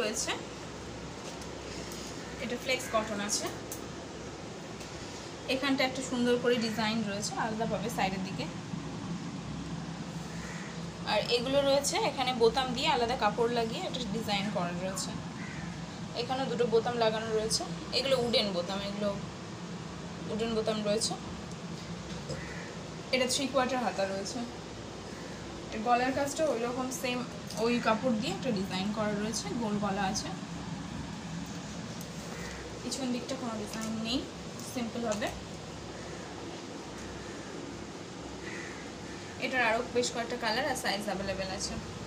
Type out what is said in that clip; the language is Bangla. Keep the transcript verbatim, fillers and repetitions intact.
রয়েছে, এটা ফ্লেক্স কটন আছে। এখানটা একটা সুন্দর করে ডিজাইন রয়েছে আলাদাভাবে সাইডের দিকে, আর এগুলো রয়েছে এখানে বোতাম দিয়ে আলাদা কাপড় লাগিয়ে একটা ডিজাইন করা রয়েছে। এখানে দুটো বোতাম লাগানো রয়েছে, এগুলো উডেন বোতাম, এগুলো উডেন বোতাম রয়েছে। এটা থ্রি কোয়ার্টার হাতা রয়েছে, এর গলার কাজটা ওই রকম সেম ওই কাপড় দিয়ে একটা ডিজাইন করা রয়েছে, গোল গলা আছে। পিছন দিকটা কোনো ডিজাইন নেই, সিম্পল হবে। এটার আরও বেশ কয়েকটা কালার আর সাইজ অ্যাভেলেবেল আছে।